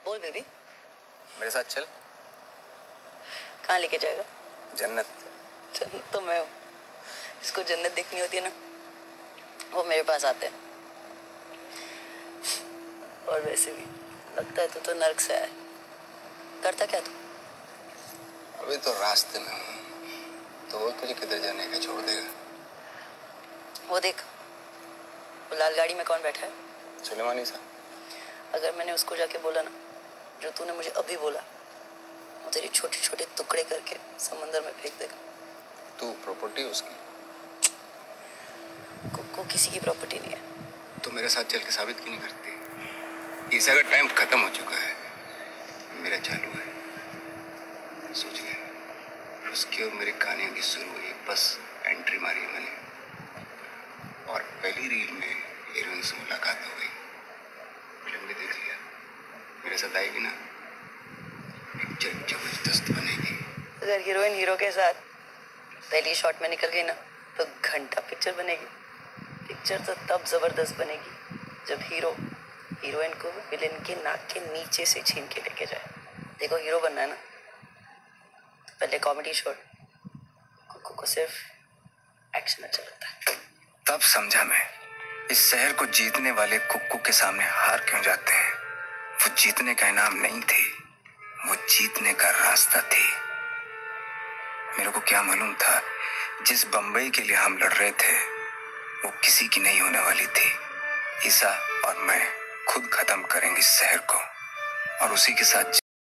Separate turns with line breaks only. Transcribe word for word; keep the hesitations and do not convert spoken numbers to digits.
बोल बेबी।
मेरे साथ चल।
कहाँ लेके जाएगा?
जन्नत।
जन्नत तो मैं हूँ। जिसको जन्नत देखनी होती है ना, वो मेरे पास आते हैं। और वैसे भी लगता है तू तो नर्क से आया है। करता क्या तू?
अभी तो रास्ते में हूँ, तो वो तुझे किधर जाने का छोड़ देगा?
वो देख, वो लाल गाड़ी में कौन बैठा है?
सुलेमानी सा।
अगर मैंने उसको जाके बोला ना जो तूने मुझे अभी बोला, वो तेरी छोटे छोटे टुकड़े करके समंदर में फेंक देगा।
तू प्रॉपर्टी उसकी?
को, को किसी की प्रॉपर्टी नहीं है।
तो मेरे साथ चल के साबित क्यों नहीं करती? ईसा का टाइम खत्म हो चुका है, मेरा चालू है। सोच ले, उसकी और मेरी कहानियों की शुरू हुई, बस एंट्री मारी है मैंने, और पहली रील में हीरोइन से मुलाकात हो गई। फिल्म भी देख लिया। मेरे साथ आएगी ना, पिक्चर जबरदस्त बनेगी।
अगर हीरोइन हीरो के साथ पहली शॉट में निकल गई ना, तो घंटा पिक्चर बनेगी। पिक्चर तो तब जबरदस्त बनेगी जब हीरो हीरोइन को विलेन के नाक के नीचे से छीन के लेके जाए। देखो, हीरो बनना है ना, तो पहले कॉमेडी छोड़, कुकू को सिर्फ एक्शन अच्छा लगता है।
तब समझा मैं, इस शहर को जीतने वाले कुक्कू के सामने हार क्यों जाते हैं। वो जीतने का इनाम नहीं थी, वो जीतने का रास्ता थी। मेरे को क्या मालूम था, जिस बंबई के लिए हम लड़ रहे थे वो किसी की नहीं होने वाली थी। ईसा और मैं खुद खत्म करेंगे इस शहर को, और उसी के साथ